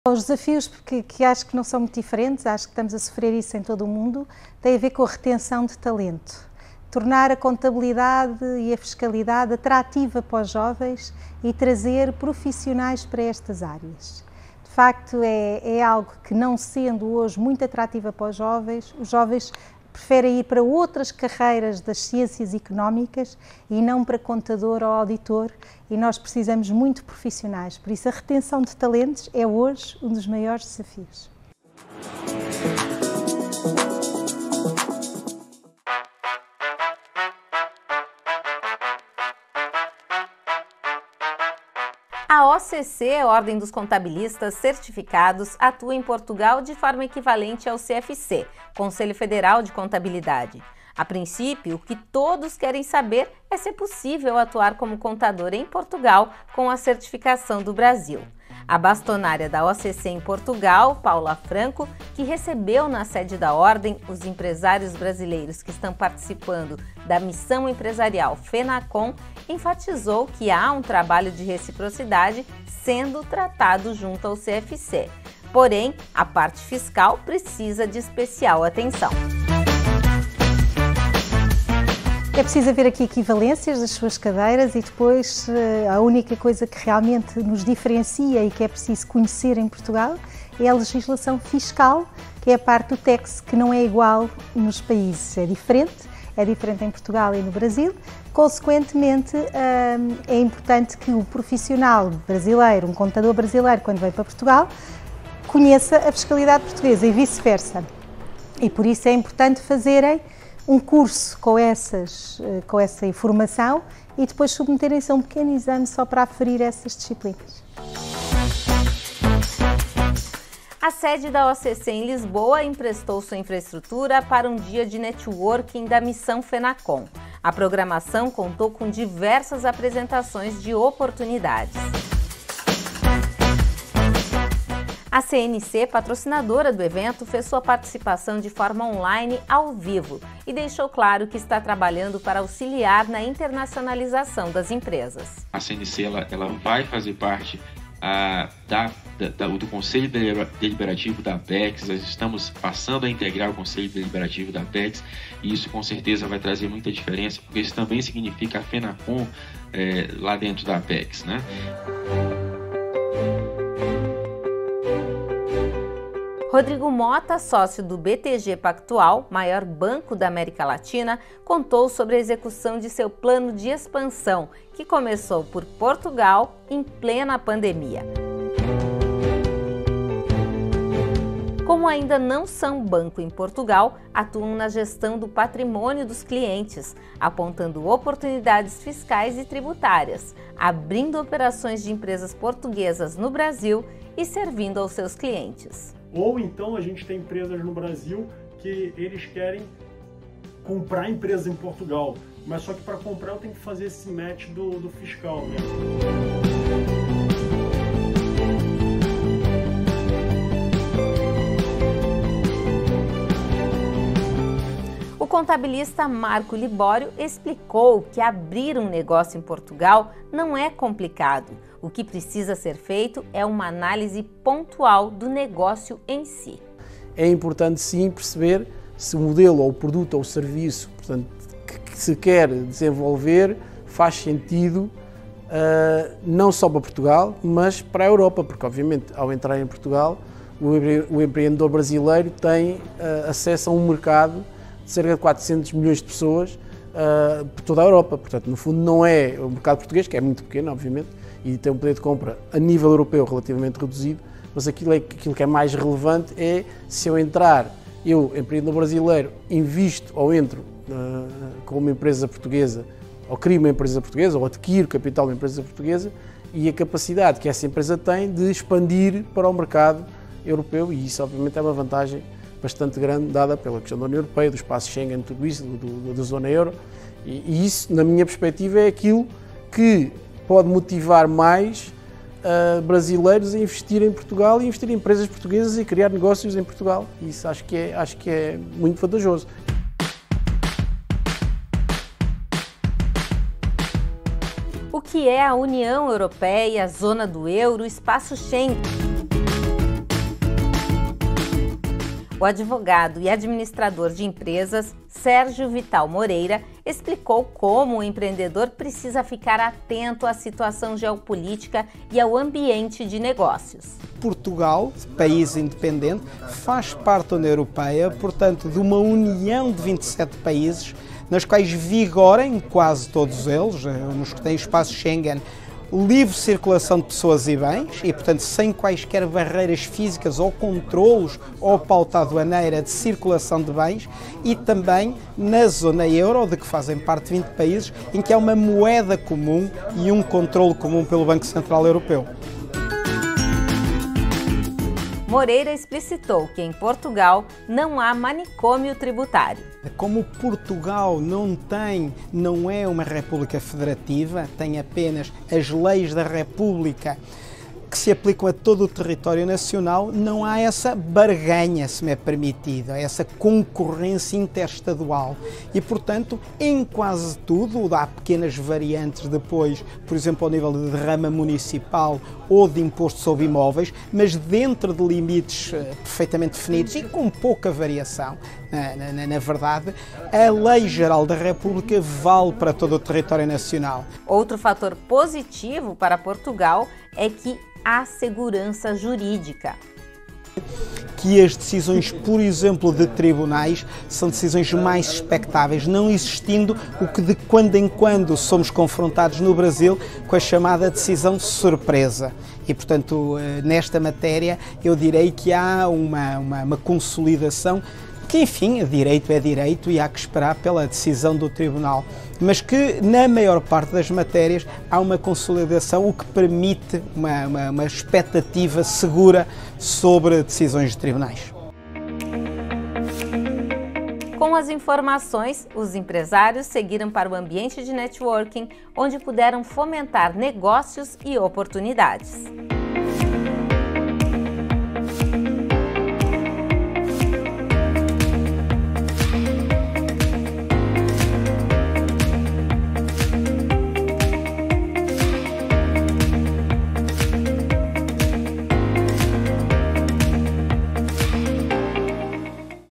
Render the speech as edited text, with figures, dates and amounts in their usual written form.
Os desafios que acho que não são muito diferentes, acho que estamos a sofrer isso em todo o mundo, têm a ver com a retenção de talento. Tornar a contabilidade e a fiscalidade atrativa para os jovens e trazer profissionais para estas áreas. De facto, é algo que, não sendo hoje muito atrativa para os jovens preferem ir para outras carreiras das ciências económicas e não para contador ou auditor, e nós precisamos muito de profissionais. Por isso, a retenção de talentos é hoje um dos maiores desafios. A OCC, Ordem dos Contabilistas Certificados, atua em Portugal de forma equivalente ao CFC, Conselho Federal de Contabilidade. A princípio, o que todos querem saber é se é possível atuar como contador em Portugal com a certificação do Brasil. A bastonária da OCC em Portugal, Paula Franco, que recebeu na sede da Ordem os empresários brasileiros que estão participando da missão empresarial FENACOM, enfatizou que há um trabalho de reciprocidade sendo tratado junto ao CFC. Porém, a parte fiscal precisa de especial atenção. É preciso haver aqui equivalências das suas cadeiras e depois a única coisa que realmente nos diferencia e que é preciso conhecer em Portugal é a legislação fiscal, que é a parte do TEX, que não é igual nos países, é diferente em Portugal e no Brasil. Consequentemente, é importante que o profissional brasileiro, um contador brasileiro, quando vem para Portugal, conheça a fiscalidade portuguesa e vice-versa. E por isso é importante fazerem um curso com essa informação e depois submeterem-se a um pequeno exame só para aferir essas disciplinas. A sede da OCC em Lisboa emprestou sua infraestrutura para um dia de networking da missão FENACOM. A programação contou com diversas apresentações de oportunidades. A CNC, patrocinadora do evento, fez sua participação de forma online ao vivo e deixou claro que está trabalhando para auxiliar na internacionalização das empresas. A CNC ela vai fazer parte do Conselho Deliberativo da Apex. Nós estamos passando a integrar o Conselho Deliberativo da Apex e isso com certeza vai trazer muita diferença, porque isso também significa a FENACOM lá dentro da Apex, né? Rodrigo Mota, sócio do BTG Pactual, maior banco da América Latina, contou sobre a execução de seu plano de expansão, que começou por Portugal em plena pandemia. Como ainda não são banco em Portugal, atuam na gestão do patrimônio dos clientes, apontando oportunidades fiscais e tributárias, abrindo operações de empresas portuguesas no Brasil e servindo aos seus clientes. Ou então a gente tem empresas no Brasil que eles querem comprar empresas em Portugal, mas só que para comprar eu tenho que fazer esse match do fiscal, né? O contabilista Marco Libório explicou que abrir um negócio em Portugal não é complicado. O que precisa ser feito é uma análise pontual do negócio em si. É importante sim perceber se o modelo ou o produto ou o serviço, portanto, que se quer desenvolver faz sentido não só para Portugal, mas para a Europa, porque obviamente ao entrar em Portugal o empreendedor brasileiro tem acesso a um mercado de cerca de 400 milhões de pessoas por toda a Europa. Portanto, no fundo não é o mercado português, que é muito pequeno, obviamente, e tem um poder de compra a nível europeu relativamente reduzido, mas aquilo que é mais relevante é se eu entrar, eu, empreendedor brasileiro, invisto ou entro com uma empresa portuguesa, ou crio uma empresa portuguesa, ou adquiro capital de uma empresa portuguesa, e a capacidade que essa empresa tem de expandir para o mercado europeu, e isso obviamente é uma vantagem bastante grande dada pela questão da União Europeia, do espaço Schengen, tudo isso, da zona euro, e isso, na minha perspectiva, é aquilo que pode motivar mais brasileiros a investir em Portugal e investir em empresas portuguesas e criar negócios em Portugal. Isso acho que é muito vantajoso. O que é a União Europeia, a zona do euro, o espaço Schengen? O advogado e administrador de empresas, Sérgio Vital Moreira, explicou como o empreendedor precisa ficar atento à situação geopolítica e ao ambiente de negócios. Portugal, país independente, faz parte da União Europeia, portanto, de uma união de 27 países, nas quais vigorem quase todos eles, nos que têm espaço Schengen, livre circulação de pessoas e bens e, portanto, sem quaisquer barreiras físicas ou controlos ou pauta aduaneira de circulação de bens, e também na zona euro, de que fazem parte 20 países, em que há uma moeda comum e um controle comum pelo Banco Central Europeu. Moreira explicitou que em Portugal não há manicômio tributário. Como Portugal não é uma república federativa, tem apenas as leis da república que se aplicam a todo o território nacional, não há essa barganha, se me é permitido, essa concorrência interestadual. E, portanto, em quase tudo, há pequenas variantes depois, por exemplo, ao nível de derrama municipal ou de imposto sobre imóveis, mas dentro de limites perfeitamente definidos e com pouca variação. Na verdade, a Lei Geral da República vale para todo o território nacional. Outro fator positivo para Portugal é que há segurança jurídica. Que as decisões, por exemplo, de tribunais são decisões mais expectáveis, não existindo o que de quando em quando somos confrontados no Brasil com a chamada decisão surpresa. E, portanto, nesta matéria eu direi que há uma consolidação que, enfim, direito é direito e há que esperar pela decisão do tribunal, mas que na maior parte das matérias há uma consolidação, o que permite uma expectativa segura sobre decisões de tribunais. Com as informações, os empresários seguiram para o ambiente de networking, onde puderam fomentar negócios e oportunidades.